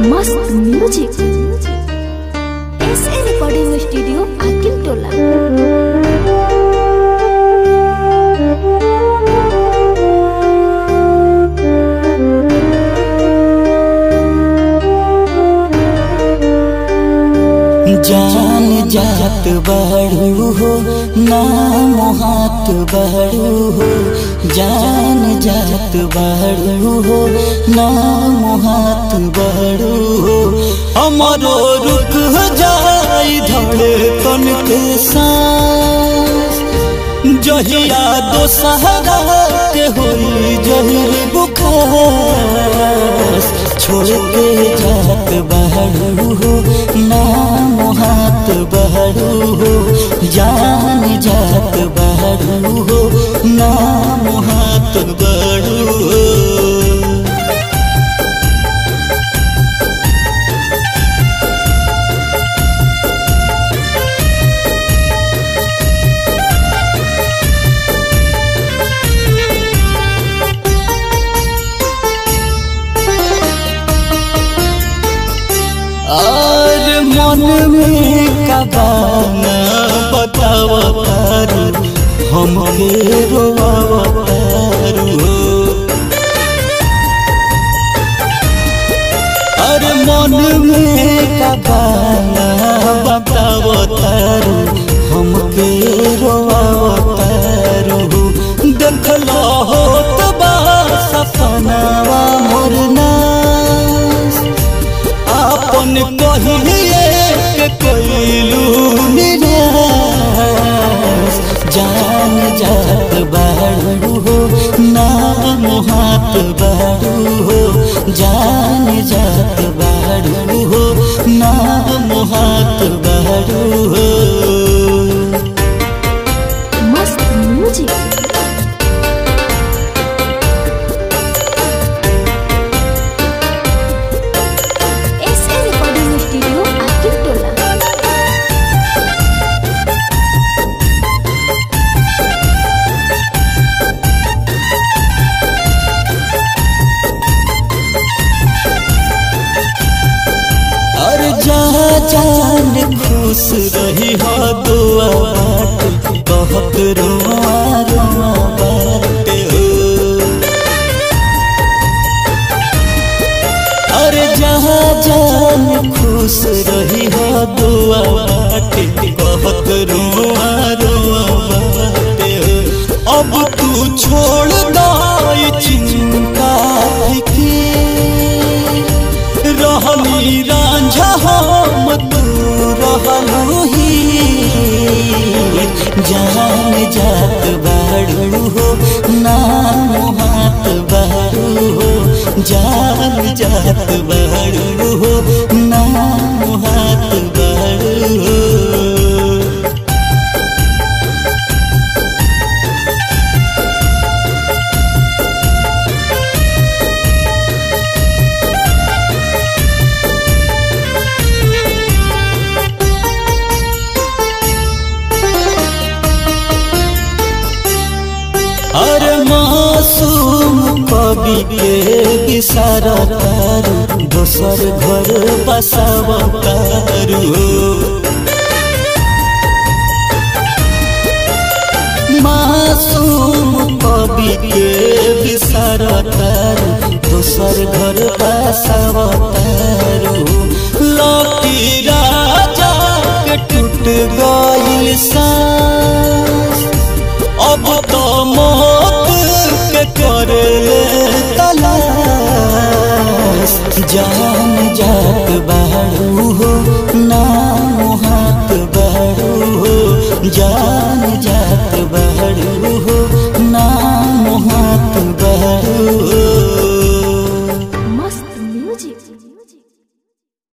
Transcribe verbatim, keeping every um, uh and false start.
मस्त music S A recording studio Akil Tola. जान जात बड़ू हो नाम हाथ बड़ू हो, जान जात बड़ू हो नाम हाथ बड़ू हो। हमारो रुक जाई धड़कन के सांस, जहिया दोसहरा के होई जहिर बुखार। छोड़ के जात बड़ू हो नाम हाथ बड़ू हो, जान जात बड़ू हो नाम हाथ बड़ू हो। और मन में कबाना बताओ तारू, हम रोआओ तारू। और मन में कबाना बताओ तारू, हम रोआओ तारू। देखलो होत बा सपनावा मोरना, अपन कहिए के कोइलू निराश। जान जात बड़ू हो नाम हाथ बड़ू हो, जान जात बड़ू हो नाम हाथ बड़ू हो। मस्त म्यूजिक जान खुश रही हो दुआ बाटे, बहुत रोआ रोआ बाटे हो। अरे जहाँ जान खुश रही हो दुआ बाटे, बहुत रोआ रोआ बाटे हो। अब तू छोड़ दाई चिंता की, रहनी रांझा हम तू रहलू ही। जान जात बड़ू हो नाम हाथ बड़ू हो, जान जात बड़ू हो नाम हाथ बड़ू हो। अरे मासूम कवि के बिसारा तारू, दोसर घर बसाव तारू। मासूम कवि के बिसारा तारू, दोसर घर बसाव तारू। लकी राजा के टूट गइल सांस, अब तो मौत के करे तलाश। जान